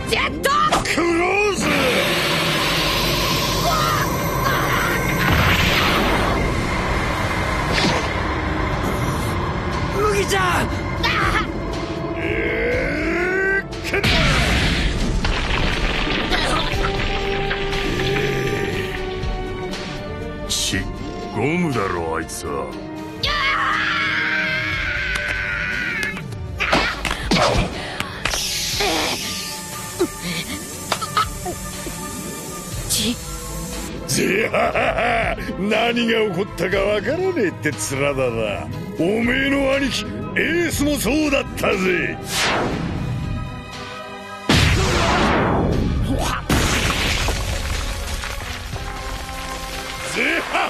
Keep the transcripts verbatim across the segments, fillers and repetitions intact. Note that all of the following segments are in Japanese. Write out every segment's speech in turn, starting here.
ジェットクローズ。 麦ちゃん。 えー、けどちゴムだろあいつは。 ちぜは何が起こったかわからねえって面だな。おめえの兄貴エースもそうだったぜ。ぜは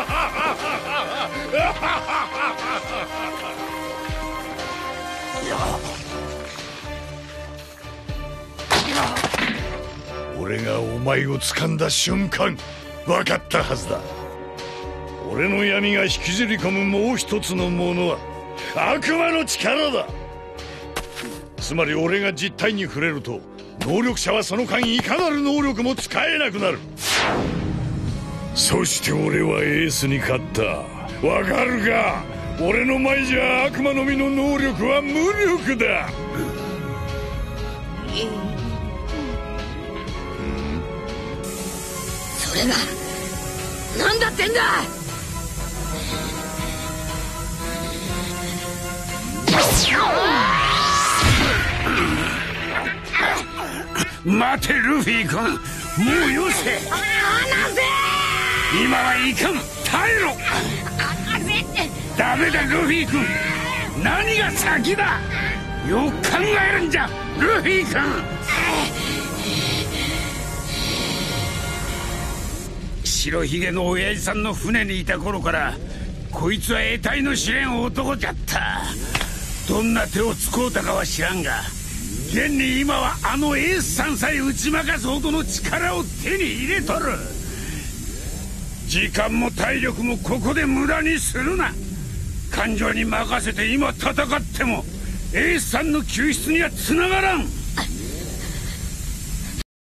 俺がお前を掴んだ瞬間分かったはずだ。俺の闇が引きずり込むもう一つのものは悪魔の力だ。つまり俺が実体に触れると能力者はその間いかなる能力も使えなくなる。そして俺はエースに勝った。わかるか？俺の前じゃ悪魔の実の能力は無力だ。 それが何だってんだ。 待てルフィ君、もうよせ。 離せ。 今はいかん、耐えろ。ダメだルフィ君、何が先だ。よく考えるんじゃルフィ君。白ひげの親父さんの船にいた頃からこいつは得体の知れん男じゃった。どんな手を使うたかは知らんが、現に今はあのエースさんさえ打ち負かすほどの力を手に入れとる。時間も体力もここで無駄にするな。感情に任せて今戦ってもエースさんの救出にはつながらん。